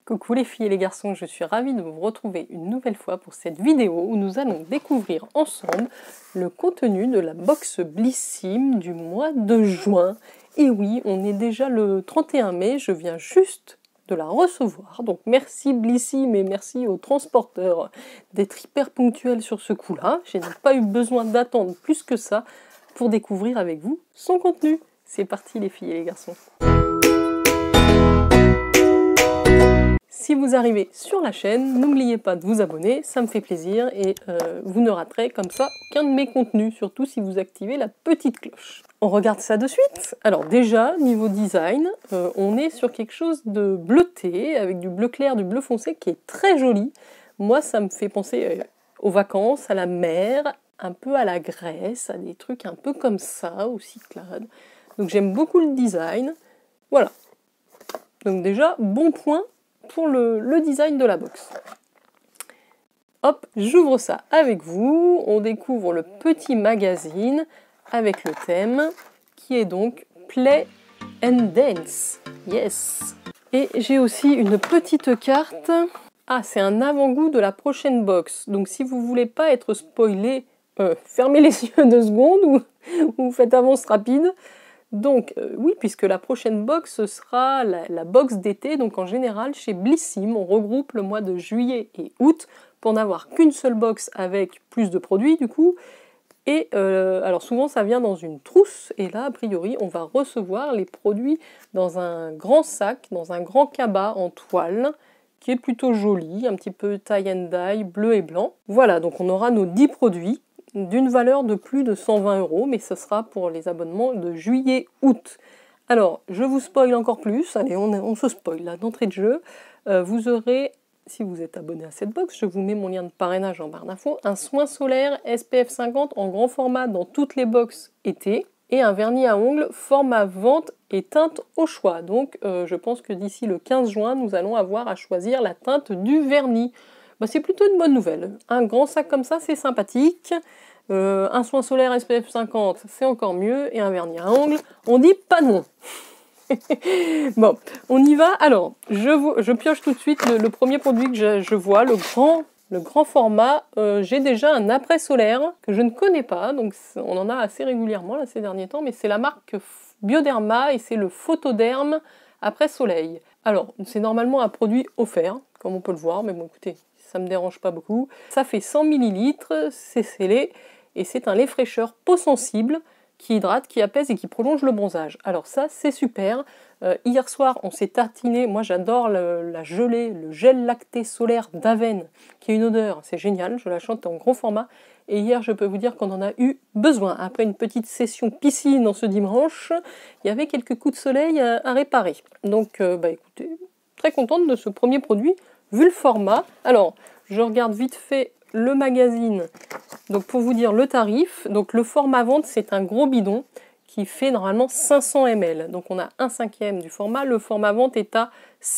Coucou les filles et les garçons, je suis ravie de vous retrouver une nouvelle fois pour cette vidéo où nous allons découvrir ensemble le contenu de la box Blissim du mois de juin. Et oui, on est déjà le 31 mai, je viens juste de la recevoir. Donc merci Blissim et merci aux transporteurs d'être hyper ponctuels sur ce coup-là. Je n'ai pas eu besoin d'attendre plus que ça pour découvrir avec vous son contenu. C'est parti les filles et les garçons. Si vous arrivez sur la chaîne, n'oubliez pas de vous abonner, ça me fait plaisir et vous ne raterez comme ça aucun de mes contenus, surtout si vous activez la petite cloche. On regarde ça de suite. Alors déjà, niveau design, on est sur quelque chose de bleuté, avec du bleu clair, du bleu foncé qui est très joli. Moi, ça me fait penser aux vacances, à la mer, un peu à la Grèce, à des trucs un peu comme ça, aux Cyclades. Donc j'aime beaucoup le design. Voilà. Donc déjà, bon point pour le design de la box. Hop, j'ouvre ça avec vous. On découvre le petit magazine avec le thème qui est donc Play and Dance. Yes. Et j'ai aussi une petite carte. Ah, c'est un avant-goût de la prochaine box. Donc si vous voulez pas être spoilé, fermez les yeux 2 secondes ou faites avance rapide. Donc oui, puisque la prochaine box sera la box d'été, donc en général chez Blissim, on regroupe le mois de juillet et août pour n'avoir qu'une seule box avec plus de produits du coup. Et alors souvent ça vient dans une trousse, et là a priori on va recevoir les produits dans un grand sac, dans un grand cabas en toile, qui est plutôt joli, un petit peu tie and dye, bleu et blanc. Voilà, donc on aura nos 10 produits, d'une valeur de plus de 120 €, mais ce sera pour les abonnements de juillet-août. Alors, je vous spoil encore plus, allez, on se spoil là, d'entrée de jeu. Vous aurez, si vous êtes abonné à cette box, je vous mets mon lien de parrainage en barre d'infos, un soin solaire SPF 50 en grand format dans toutes les box été, et un vernis à ongles format vente et teinte au choix. Donc, je pense que d'ici le 15 juin, nous allons avoir à choisir la teinte du vernis. Bah, c'est plutôt une bonne nouvelle. Un grand sac comme ça, c'est sympathique. Un soin solaire SPF 50, c'est encore mieux. Et un vernis à ongles, on dit pas non. Bon, on y va. Alors, je pioche tout de suite le premier produit que je vois, le grand format. J'ai déjà un après solaire que je ne connais pas, donc on en a assez régulièrement là, ces derniers temps, mais c'est la marque Bioderma et c'est le Photoderm après soleil. Alors, c'est normalement un produit offert, comme on peut le voir, mais bon, écoutez, ça me dérange pas beaucoup. Ça fait 100 ml, c'est scellé, et c'est un lait fraîcheur peau sensible qui hydrate, qui apaise et qui prolonge le bronzage. Alors ça, c'est super. Hier soir, on s'est tartiné, moi j'adore la gelée, le gel lacté solaire d'Aven, qui a une odeur, c'est génial, je la chante en gros format. Et hier, je peux vous dire qu'on en a eu besoin. Après une petite session piscine en ce dimanche, il y avait quelques coups de soleil à réparer. Donc, écoutez, très contente de ce premier produit, vu le format. Alors, je regarde vite fait le magazine, donc pour vous dire le tarif. Donc le format vente, c'est un gros bidon qui fait normalement 500 ml. Donc on a 1/5 du format. Le format vente est à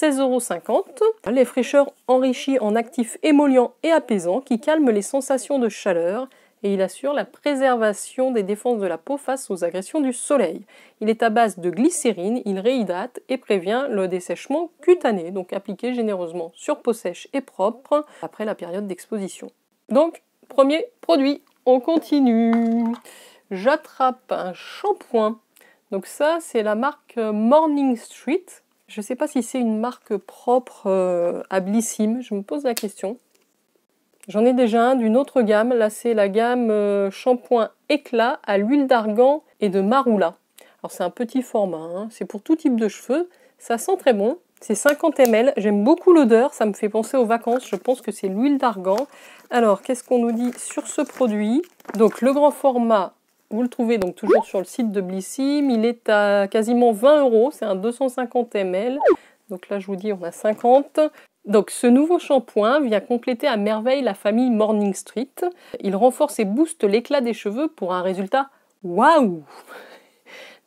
16,50 €. Les fraîcheurs enrichis en actifs émollients et apaisants qui calment les sensations de chaleur et il assure la préservation des défenses de la peau face aux agressions du soleil. Il est à base de glycérine, il réhydrate et prévient le dessèchement cutané, donc appliqué généreusement sur peau sèche et propre après la période d'exposition. Donc, premier produit, on continue. J'attrape un shampoing. Donc ça, c'est la marque Morning Street. Je ne sais pas si c'est une marque propre à Blissim, je me pose la question. J'en ai déjà un d'une autre gamme. Là, c'est la gamme shampoing éclat à l'huile d'argan et de marula. Alors, c'est un petit format, hein. C'est pour tout type de cheveux. Ça sent très bon. C'est 50 ml. J'aime beaucoup l'odeur. Ça me fait penser aux vacances. Je pense que c'est l'huile d'argan. Alors, qu'est-ce qu'on nous dit sur ce produit? Donc, le grand format, vous le trouvez donc toujours sur le site de Blissim. Il est à quasiment 20 €. C'est un 250 ml. Donc là, je vous dis, on a 50. Donc ce nouveau shampoing vient compléter à merveille la famille Morning Street. Il renforce et booste l'éclat des cheveux pour un résultat waouh! Donc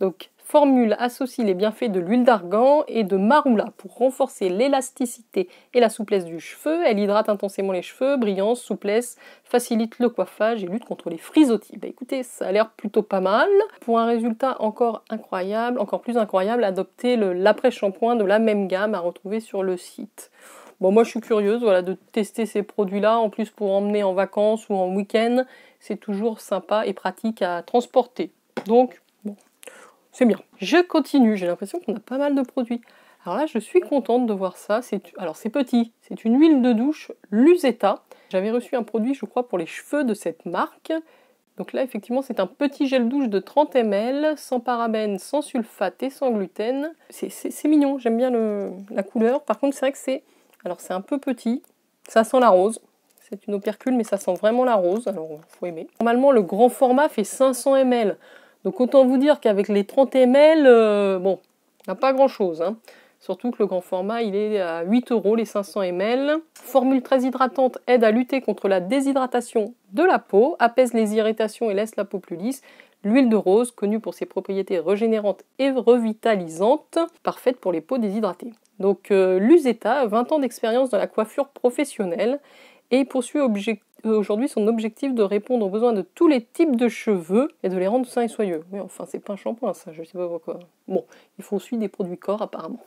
formule associe les bienfaits de l'huile d'argan et de marula pour renforcer l'élasticité et la souplesse du cheveu. Elle hydrate intensément les cheveux, brillance, souplesse, facilite le coiffage et lutte contre les frisottis. Bah écoutez, ça a l'air plutôt pas mal. Pour un résultat encore plus incroyable, adoptez l'après-shampoing de la même gamme à retrouver sur le site. Bon, moi je suis curieuse de tester ces produits-là, en plus pour emmener en vacances ou en week-end, c'est toujours sympa et pratique à transporter. Donc, bon, c'est bien. Je continue, j'ai l'impression qu'on a pas mal de produits. Alors là, je suis contente de voir ça. Alors c'est petit, c'est une huile de douche Luseta. J'avais reçu un produit, je crois, pour les cheveux de cette marque. Donc là, effectivement, c'est un petit gel douche de 30 ml, sans parabènes, sans sulfate et sans gluten. C'est mignon, j'aime bien la couleur. Par contre, c'est vrai que c'est un peu petit, ça sent la rose. C'est une opercule, mais ça sent vraiment la rose, alors faut aimer. Normalement, le grand format fait 500 ml. Donc autant vous dire qu'avec les 30 ml, bon, on n'a pas grand-chose. Hein. Surtout que le grand format, il est à 8 € les 500 ml. Formule très hydratante, aide à lutter contre la déshydratation de la peau, apaise les irritations et laisse la peau plus lisse. L'huile de rose, connue pour ses propriétés régénérantes et revitalisantes, parfaite pour les peaux déshydratées. Donc Luseta, 20 ans d'expérience dans la coiffure professionnelle, et poursuit aujourd'hui son objectif de répondre aux besoins de tous les types de cheveux et de les rendre sains et soyeux. Oui, enfin, c'est pas un shampoing, ça, je sais pas pourquoi. Bon, il faut aussi des produits corps, apparemment.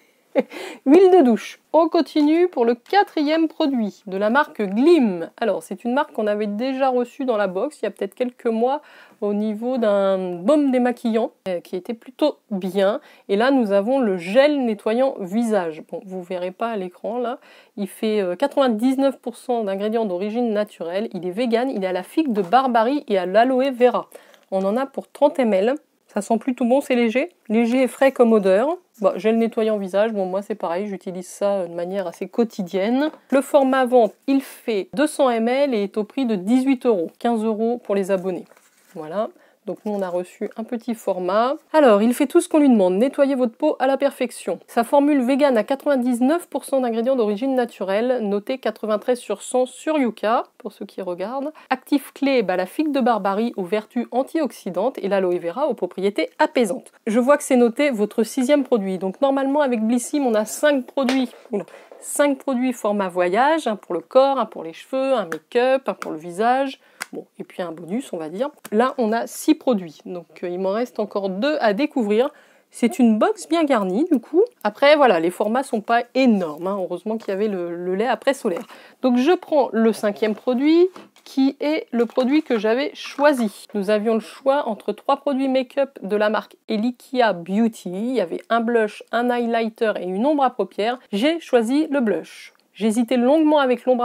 Huile de douche. On continue pour le 4e produit de la marque Glim. Alors, c'est une marque qu'on avait déjà reçue dans la box il y a peut-être quelques mois au niveau d'un baume démaquillant qui était plutôt bien. Et là, nous avons le gel nettoyant visage. Bon, vous verrez pas à l'écran là. Il fait 99% d'ingrédients d'origine naturelle. Il est vegan, il est à la figue de Barbarie et à l'aloe vera. On en a pour 30 ml. Ça sent plutôt bon, c'est léger. Léger et frais comme odeur. Bon, gel nettoyant visage, bon moi c'est pareil, j'utilise ça de manière assez quotidienne. Le format vente, il fait 200 ml et est au prix de 18 €. 15 € pour les abonnés. Voilà. Donc nous on a reçu un petit format. Alors il fait tout ce qu'on lui demande, nettoyer votre peau à la perfection. Sa formule vegan à 99% d'ingrédients d'origine naturelle, noté 93/100 sur Yuka, pour ceux qui regardent. Actif clé, la figue de Barbarie aux vertus antioxydantes et l'aloe vera aux propriétés apaisantes. Je vois que c'est noté votre 6e produit. Donc normalement avec Blissim on a 5 produits. Oula. 5 produits format voyage, un pour le corps, un pour les cheveux, un make-up, un pour le visage. Bon, et puis un bonus, on va dire. Là, on a 6 produits, donc il m'en reste encore 2 à découvrir. C'est une box bien garnie, du coup. Après, voilà, les formats sont pas énormes. Hein. Heureusement qu'il y avait le lait après solaire. Donc, je prends le 5e produit, qui est le produit que j'avais choisi. Nous avions le choix entre 3 produits make-up de la marque Elikia Beauty. Il y avait un blush, un highlighter et une ombre à paupières. J'ai choisi le blush. J'hésitais longuement avec l'ombre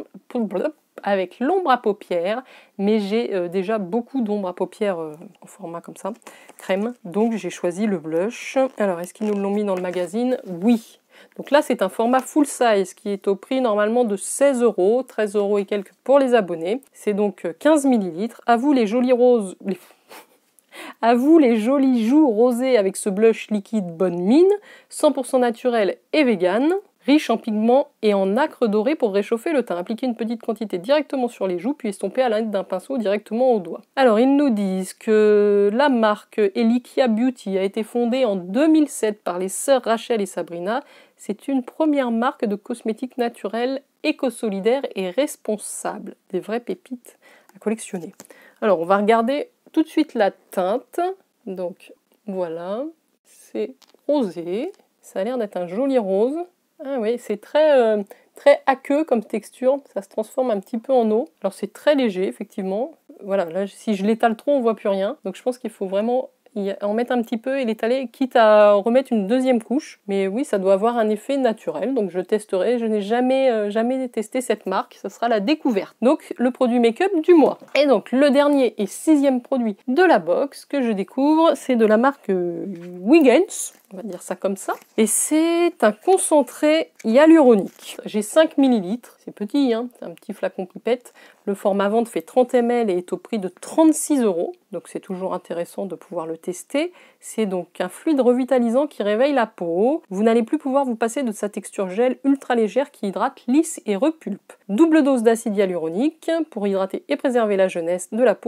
à paupières, mais j'ai déjà beaucoup d'ombre à paupières en format comme ça, crème, donc j'ai choisi le blush. Alors, est-ce qu'ils nous l'ont mis dans le magazine? Oui. Donc là, c'est un format full size qui est au prix normalement de 16 €, 13 € et quelques pour les abonnés. C'est donc 15 ml. À vous les jolies roses... À vous les jolies joues rosées avec ce blush liquide bonne mine, 100% naturel et vegan. Riche en pigments et en nacre doré pour réchauffer le teint. Appliquez une petite quantité directement sur les joues, puis estomper à l'aide d'un pinceau directement au doigt. Alors, ils nous disent que la marque Elikia Beauty a été fondée en 2007 par les sœurs Rachel et Sabrina. C'est une première marque de cosmétiques naturels, éco-solidaires et responsables. Des vraies pépites à collectionner. Alors, on va regarder tout de suite la teinte. Donc, voilà. C'est rosé. Ça a l'air d'être un joli rose. Ah oui, c'est très aqueux comme texture, ça se transforme un petit peu en eau. Alors c'est très léger, effectivement. Voilà, là si je l'étale trop, on voit plus rien. Donc je pense qu'il faut vraiment en mettre un petit peu et l'étaler, quitte à remettre une 2e couche. Mais oui, ça doit avoir un effet naturel, donc je testerai. Je n'ai jamais testé cette marque, ça sera la découverte. Donc le produit make-up du mois. Et donc le dernier et 6e produit de la box que je découvre, c'est de la marque Wiggins. On va dire ça comme ça. Et c'est un concentré hyaluronique. J'ai 5 ml, c'est petit, hein, c'est un petit flacon pipette. Le format vente fait 30 ml et est au prix de 36 €. Donc c'est toujours intéressant de pouvoir le tester. C'est donc un fluide revitalisant qui réveille la peau. Vous n'allez plus pouvoir vous passer de sa texture gel ultra légère qui hydrate, lisse et repulpe. Double dose d'acide hyaluronique pour hydrater et préserver la jeunesse de la peau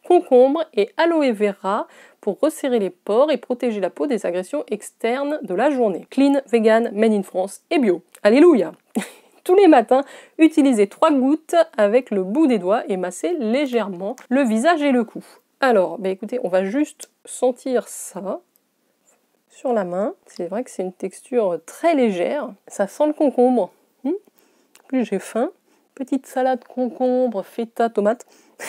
concombre et aloe vera pour resserrer les pores et protéger la peau des agressions externes de la journée. Clean, vegan, made in France et bio. Alléluia! Tous les matins, utilisez 3 gouttes avec le bout des doigts et massez légèrement le visage et le cou. Alors, écoutez, on va juste sentir ça sur la main. C'est vrai que c'est une texture très légère. Ça sent le concombre. Plus j'ai faim. Petite salade concombre, feta, tomate.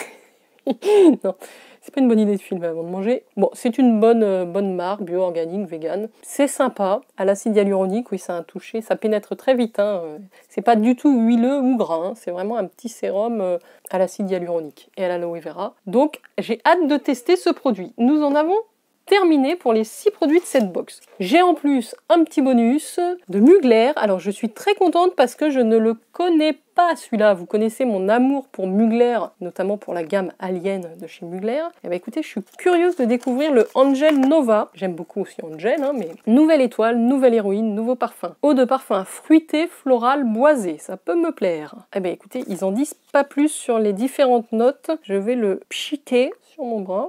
Non, c'est pas une bonne idée de filmer avant de manger. Bon, c'est une bonne marque, bio-organique, vegan. C'est sympa. À l'acide hyaluronique, oui, ça a un toucher. Ça pénètre très vite. C'est pas du tout huileux ou gras. C'est vraiment un petit sérum à l'acide hyaluronique et à l'aloe vera. Donc, j'ai hâte de tester ce produit. Nous en avons terminé pour les 6 produits de cette box. J'ai en plus un petit bonus de Mugler. Alors je suis très contente parce que je ne le connais pas celui-là. Vous connaissez mon amour pour Mugler, notamment pour la gamme Alien de chez Mugler. Et écoutez, je suis curieuse de découvrir le Angel Nova. J'aime beaucoup aussi Angel, mais nouvelle étoile, nouvelle héroïne, nouveau parfum. Eau de parfum fruité, floral, boisé. Ça peut me plaire. Écoutez, ils en disent pas plus sur les différentes notes. Je vais le pchiquer sur mon bras.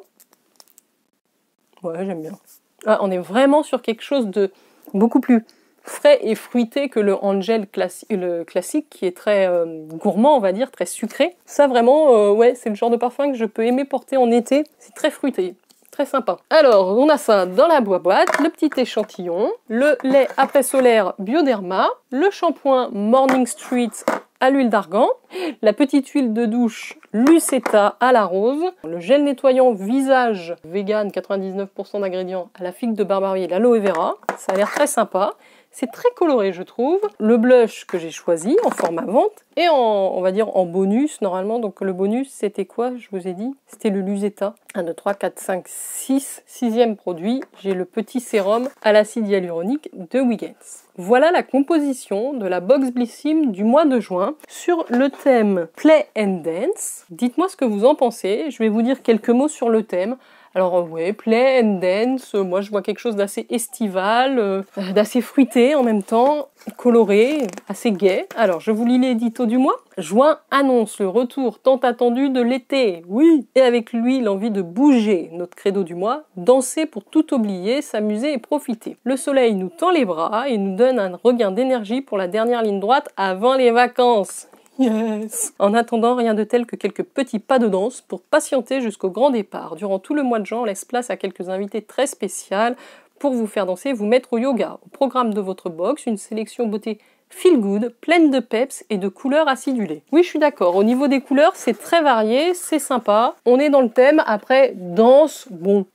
Ouais, j'aime bien. On est vraiment sur quelque chose de beaucoup plus frais et fruité que le Angel classique qui est très gourmand, on va dire, très sucré. Ça vraiment, ouais, c'est le genre de parfum que je peux aimer porter en été. C'est très fruité, très sympa. Alors, on a ça dans la boîte, le petit échantillon, le lait après solaire Bioderma, le shampoing Morning Street à l'huile d'argan, la petite huile de douche Lucetta à la rose, le gel nettoyant visage vegan 99% d'ingrédients à la figue de barbarie et l'aloe vera. Ça a l'air très sympa. C'est très coloré, je trouve. Le blush que j'ai choisi en format vente et on va dire en bonus normalement. Donc le bonus, c'était quoi? Je vous ai dit, c'était le Lucetta. 1, 2, 3, 4, 5, 6. Sixième produit, j'ai le petit sérum à l'acide hyaluronique de Wiggins. Voilà la composition de la box Blissim du mois de juin sur le thème Play and Dance. Dites-moi ce que vous en pensez. Je vais vous dire quelques mots sur le thème. Alors ouais, Play and Dance, moi je vois quelque chose d'assez estival, d'assez fruité en même temps, coloré, assez gai. Alors je vous lis l'édito du mois. Juin annonce le retour tant attendu de l'été, oui, et avec lui l'envie de bouger, notre credo du mois, danser pour tout oublier, s'amuser et profiter. Le soleil nous tend les bras et nous donne un regain d'énergie pour la dernière ligne droite avant les vacances. Yes. En attendant, rien de tel que quelques petits pas de danse pour patienter jusqu'au grand départ. Durant tout le mois de juin, on laisse place à quelques invités très spéciales pour vous faire danser et vous mettre au yoga. Au programme de votre box, une sélection beauté feel good, pleine de peps et de couleurs acidulées. Oui, je suis d'accord. Au niveau des couleurs, c'est très varié, c'est sympa. On est dans le thème. Après, danse, bon...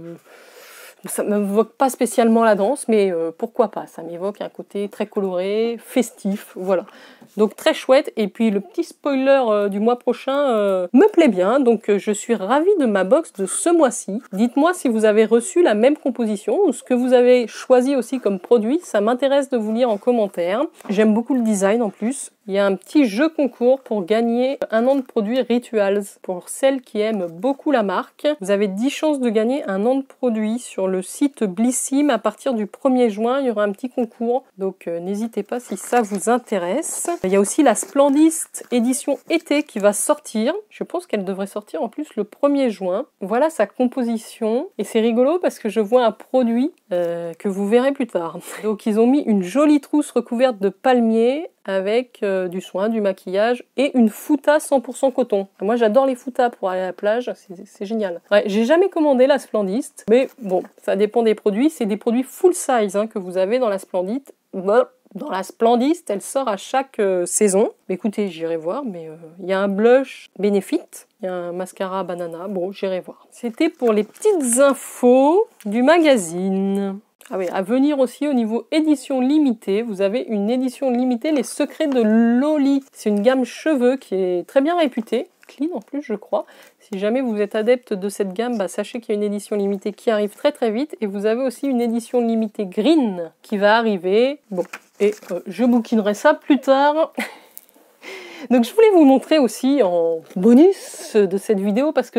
Ça ne m'évoque pas spécialement la danse, mais pourquoi pas, ça m'évoque un côté très coloré, festif, voilà. Donc très chouette, et puis le petit spoiler du mois prochain me plaît bien, donc je suis ravie de ma box de ce mois-ci. Dites-moi si vous avez reçu la même composition, ou ce que vous avez choisi aussi comme produit, ça m'intéresse de vous lire en commentaire. J'aime beaucoup le design en plus. Il y a un petit jeu concours pour gagner un an de produits Rituals. Pour celles qui aiment beaucoup la marque, vous avez 10 chances de gagner un an de produits sur le site Blissim. À partir du 1er juin, il y aura un petit concours. Donc n'hésitez pas si ça vous intéresse. Il y a aussi la Splendist édition été qui va sortir. Je pense qu'elle devrait sortir en plus le 1er juin. Voilà sa composition. Et c'est rigolo parce que je vois un produit que vous verrez plus tard. Donc ils ont mis une jolie trousse recouverte de palmiers avec du soin, du maquillage et une fouta 100% coton. Moi j'adore les foutas pour aller à la plage, c'est génial. Ouais, j'ai jamais commandé la Splendist, mais bon, ça dépend des produits. C'est des produits full size que vous avez dans la Splendist. Dans la Splendist, elle sort à chaque saison. Écoutez, j'irai voir, mais il y a un blush Benefit, il y a un mascara banana, bon, j'irai voir. C'était pour les petites infos du magazine. Ah oui, à venir aussi au niveau édition limitée, vous avez une édition limitée, Les Secrets de Loli. C'est une gamme cheveux qui est très bien réputée, clean en plus je crois. Si jamais vous êtes adepte de cette gamme, sachez qu'il y a une édition limitée qui arrive très très vite. Et vous avez aussi une édition limitée green qui va arriver. Bon, et je bouquinerai ça plus tard. Donc je voulais vous montrer aussi en bonus de cette vidéo parce que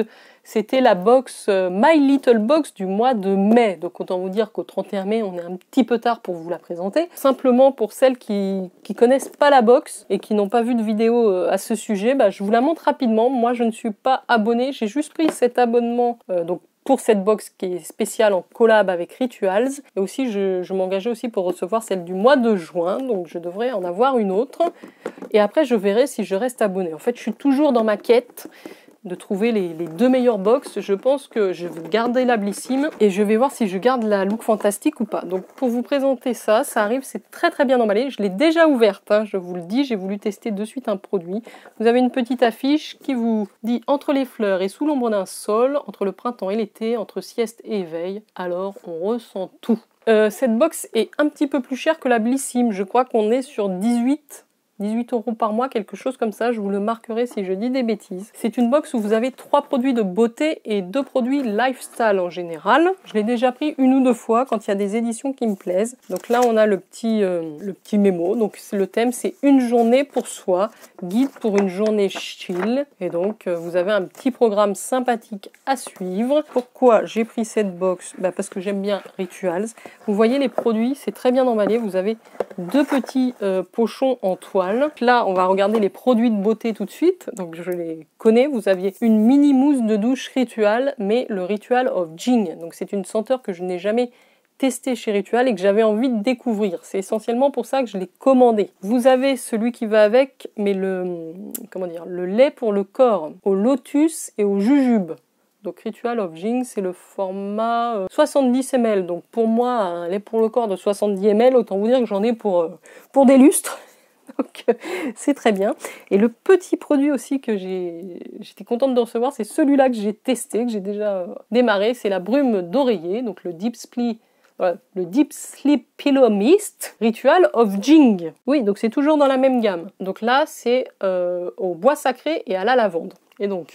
C'était la box My Little Box du mois de mai. Donc autant vous dire qu'au 31 mai, on est un petit peu tard pour vous la présenter. Simplement pour celles qui connaissent pas la box et qui n'ont pas vu de vidéo à ce sujet, je vous la montre rapidement. Moi, je ne suis pas abonnée. J'ai juste pris cet abonnement donc pour cette box qui est spéciale en collab avec Rituals. Et aussi, je m'engageais aussi pour recevoir celle du mois de juin. Donc je devrais en avoir une autre. Et après, je verrai si je reste abonnée. En fait, je suis toujours dans ma quête de trouver les deux meilleures box. Je pense que je vais garder la Blissim et je vais voir si je garde la Look Fantastique ou pas. Donc pour vous présenter ça, ça arrive, c'est très très bien emballé. Je l'ai déjà ouverte, je vous le dis, j'ai voulu tester de suite un produit. Vous avez une petite affiche qui vous dit entre les fleurs et sous l'ombre d'un sol, entre le printemps et l'été, entre sieste et éveil, alors on ressent tout. Cette box est un petit peu plus chère que la Blissim. Je crois qu'on est sur 18 € par mois, quelque chose comme ça, je vous le marquerai si je dis des bêtises. C'est une box où vous avez 3 produits de beauté et 2 produits lifestyle en général. Je l'ai déjà pris une ou deux fois quand il y a des éditions qui me plaisent. Donc là, on a le petit mémo. Donc le thème, c'est une journée pour soi, guide pour une journée chill. Et donc, vous avez un petit programme sympathique à suivre. Pourquoi j'ai pris cette box? Parce que j'aime bien Rituals. Vous voyez les produits, c'est très bien emballé. Vous avez 2 petits pochons en toile. Là, on va regarder les produits de beauté tout de suite. Donc, je les connais. Vous aviez une mini mousse de douche Ritual, mais le Ritual of Jing. Donc, c'est une senteur que je n'ai jamais testée chez Ritual et que j'avais envie de découvrir. C'est essentiellement pour ça que je l'ai commandé. Vous avez celui qui va avec, mais le lait pour le corps, au lotus et au jujube. Donc Ritual of Jing, c'est le format 70 ml. Donc pour moi, un lait pour le corps de 70 ml, autant vous dire que j'en ai pour des lustres. Donc c'est très bien. Et le petit produit aussi que j'étais contente de recevoir, c'est celui-là que j'ai testé, que j'ai déjà démarré. C'est la brume d'oreiller, donc le Deep Sleep Pillow Mist Ritual of Jing. Oui, donc c'est toujours dans la même gamme. Donc là, c'est au bois sacré et à la lavande. Et donc...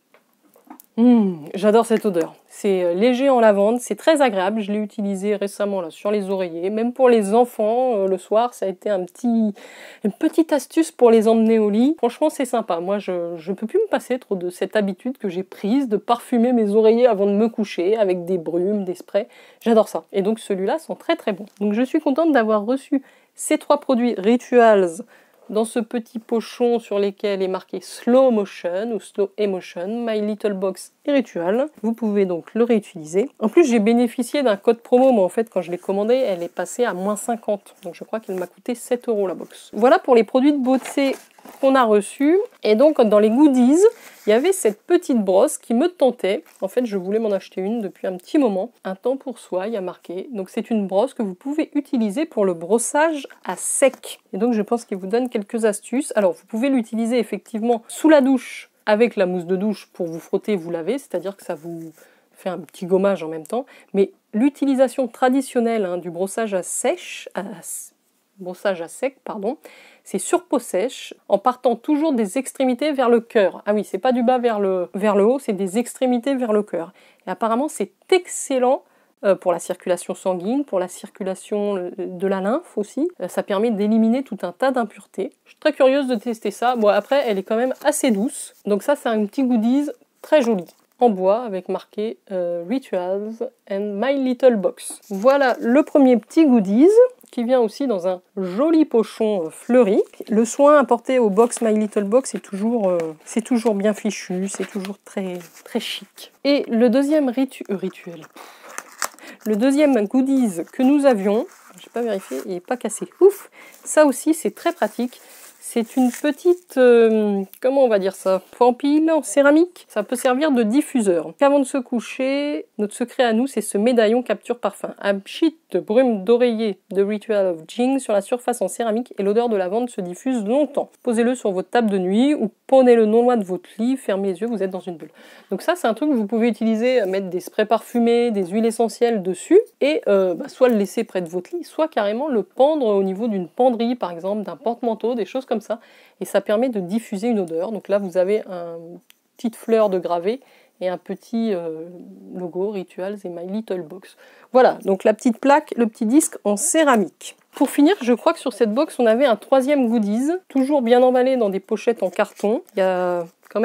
j'adore cette odeur. C'est léger en lavande, c'est très agréable. Je l'ai utilisé récemment là, sur les oreillers. Même pour les enfants, le soir, ça a été une petite astuce pour les emmener au lit. Franchement, c'est sympa. Moi, je ne peux plus me passer trop de cette habitude que j'ai prise de parfumer mes oreillers avant de me coucher avec des brumes, des sprays. J'adore ça. Et donc, celui-là sent très très bon. Donc, je suis contente d'avoir reçu ces 3 produits Rituals dans ce petit pochon sur lesquels est marqué Slow Motion ou Slow Emotion, My Little Box et Ritual. Vous pouvez donc le réutiliser. En plus, j'ai bénéficié d'un code promo, mais en fait, quand je l'ai commandé, elle est passée à moins 50. Donc, je crois qu'elle m'a coûté 7 € la box. Voilà pour les produits de beauté qu'on a reçus. Et donc, dans les goodies, il y avait cette petite brosse qui me tentait. En fait, je voulais m'en acheter une depuis un petit moment. Un temps pour soi, il y a marqué. Donc, c'est une brosse que vous pouvez utiliser pour le brossage à sec. Et donc, je pense qu'il vous donne quelques astuces. Alors, vous pouvez l'utiliser effectivement sous la douche avec la mousse de douche pour vous frotter et vous laver. C'est-à-dire que ça vous fait un petit gommage en même temps. Mais l'utilisation traditionnelle du brossage à sec, c'est sur peau sèche, en partant toujours des extrémités vers le cœur. Ah oui, c'est pas du bas vers le haut, c'est des extrémités vers le cœur. Et apparemment, c'est excellent pour la circulation sanguine, pour la circulation de la lymphe aussi. Ça permet d'éliminer tout un tas d'impuretés. Je suis très curieuse de tester ça. Bon, après, elle est quand même assez douce. Donc ça, c'est un petit goodies très joli, en bois, avec marqué Rituals and My Little Box. Voilà le premier petit goodies, qui vient aussi dans un joli pochon fleuri. Le soin apporté au box My Little Box c'est toujours bien fichu, c'est toujours très, très chic. Et le deuxième le deuxième goodies que nous avions, j'ai pas vérifié, il n'est pas cassé. Ouf, ça aussi c'est très pratique. C'est une petite, comment on va dire ça, pampille en céramique. Ça peut servir de diffuseur. Avant de se coucher, notre secret à nous, c'est ce médaillon capture parfum. Un sheet de brume d'oreiller de Ritual of Jing sur la surface en céramique et l'odeur de lavande se diffuse longtemps. Posez-le sur votre table de nuit ou prenez-le non loin de votre lit, fermez les yeux, vous êtes dans une bulle. Donc ça, c'est un truc que vous pouvez utiliser, mettre des sprays parfumés, des huiles essentielles dessus et soit le laisser près de votre lit, soit carrément le pendre au niveau d'une penderie, par exemple, d'un porte-manteau, des choses comme ça. Et ça permet de diffuser une odeur. Donc là, vous avez une petite fleur de gravé et un petit logo Rituals et My Little Box. Voilà, donc la petite plaque, le petit disque en céramique. Pour finir, je crois que sur cette box, on avait un troisième goodies, toujours bien emballé dans des pochettes en carton. Il y a quand même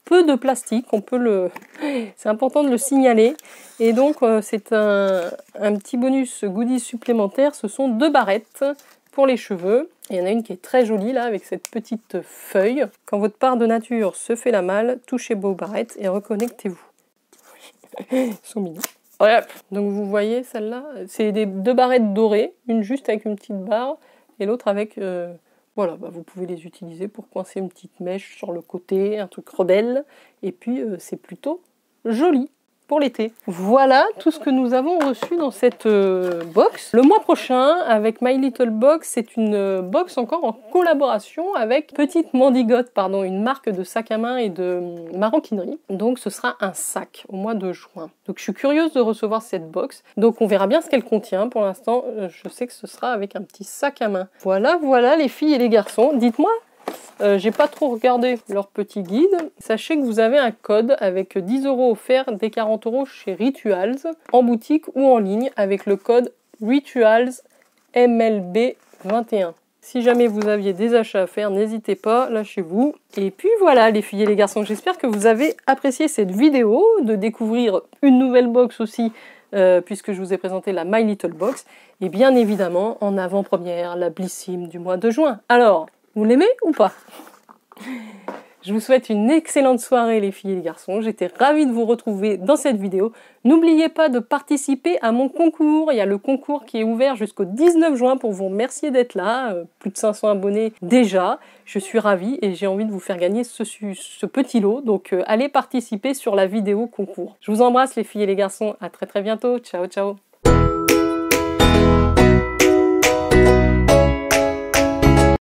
peu de plastique, c'est important de le signaler. Et donc c'est un petit bonus goodies supplémentaire, ce sont 2 barrettes pour les cheveux. Et il y en a une qui est très jolie là, avec cette petite feuille. Quand votre part de nature se fait la malle, touchez vos barrettes et reconnectez-vous. Ils sont mignons. Voilà. Donc vous voyez celle-là, c'est 2 barrettes dorées, une juste avec une petite barre et l'autre avec... Voilà, vous pouvez les utiliser pour coincer une petite mèche sur le côté, un truc rebelle. Et puis c'est plutôt joli pour l'été. Voilà tout ce que nous avons reçu dans cette box. Le mois prochain, avec My Little Box, c'est une box encore en collaboration avec Petite Mandigote, pardon, une marque de sac à main et de maroquinerie. Donc ce sera un sac au mois de juin. Donc je suis curieuse de recevoir cette box. Donc on verra bien ce qu'elle contient. Pour l'instant, je sais que ce sera avec un petit sac à main. Voilà, voilà les filles et les garçons. Dites-moi. J'ai pas trop regardé leur petit guide. Sachez que vous avez un code avec 10 € offerts dès 40 € chez Rituals, en boutique ou en ligne, avec le code RitualsMLB21. Si jamais vous aviez des achats à faire, n'hésitez pas, lâchez-vous. Et puis voilà les filles et les garçons, j'espère que vous avez apprécié cette vidéo, de découvrir une nouvelle box aussi, puisque je vous ai présenté la My Little Box. Et bien évidemment, en avant-première, la Blissim du mois de juin. Alors, vous l'aimez ou pas? Je vous souhaite une excellente soirée les filles et les garçons. J'étais ravie de vous retrouver dans cette vidéo. N'oubliez pas de participer à mon concours. Il y a le concours qui est ouvert jusqu'au 19 juin pour vous remercier d'être là. Plus de 500 abonnés déjà. Je suis ravie et j'ai envie de vous faire gagner ce petit lot. Donc allez participer sur la vidéo concours. Je vous embrasse les filles et les garçons. À très bientôt. Ciao, ciao.